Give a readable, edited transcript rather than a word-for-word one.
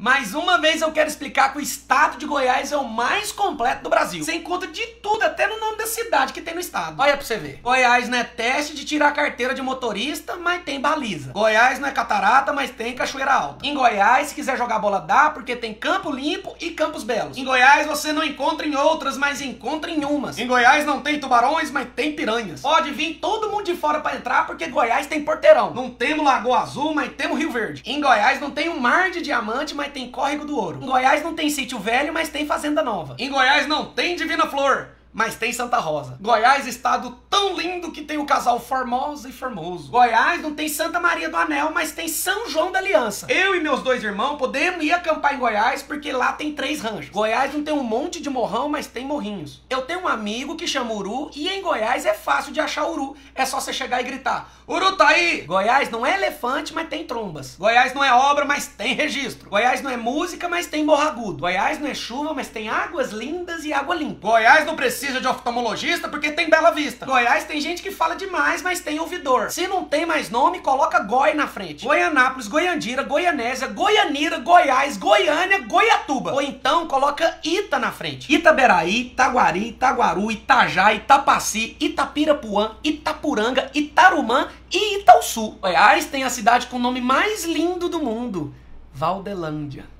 Mais uma vez eu quero explicar que o estado de Goiás é o mais completo do Brasil. Você encontra de tudo, até no nome da cidade que tem no estado. Olha pra você ver. Goiás não é teste de tirar a carteira de motorista, mas tem baliza. Goiás não é catarata, mas tem cachoeira alta. Em Goiás, se quiser jogar bola, dá, porque tem Campo Limpo e Campos Belos. Em Goiás você não encontra em outras, mas encontra em umas. Em Goiás não tem tubarões, mas tem piranhas. Pode vir todo mundo de fora pra entrar, porque Goiás tem porteirão. Não temos Lagoa Azul, mas temos Rio Verde. Em Goiás não tem um mar de diamante, mas tem Córrego do Ouro. Em Goiás não tem Sítio Velho, mas tem Fazenda Nova. Em Goiás não tem Divina Flor, mas tem Santa Rosa. Goiás, estado tão lindo que tem o casal Formosa e Formoso. Goiás não tem Santa Maria do Anel, mas tem São João da Aliança. Eu e meus dois irmãos podemos ir acampar em Goiás porque lá tem 3 ranchos. Goiás não tem um monte de morrão, mas tem morrinhos. Eu tenho um amigo que chama Uru e em Goiás é fácil de achar Uru. É só você chegar e gritar: Uru tá aí! Goiás não é elefante, mas tem trombas. Goiás não é obra, mas tem registro. Goiás não é música, mas tem morro agudo. Goiás não é chuva, mas tem águas lindas e água limpa. Goiás não precisa de oftalmologista porque tem Bela Vista. Goiás tem gente que fala demais, mas tem ouvidor. Se não tem mais nome, coloca Goi na frente. Goianápolis, Goiandira, Goianésia, Goianira, Goiás, Goiânia, Goiatuba. Ou então coloca Ita na frente. Itaberaí, Itaguari, Itaguaru, Itajá, Itapaci, Itapirapuã, Itapuranga, Itarumã e Itaúsu. Goiás tem a cidade com o nome mais lindo do mundo: Valdelândia.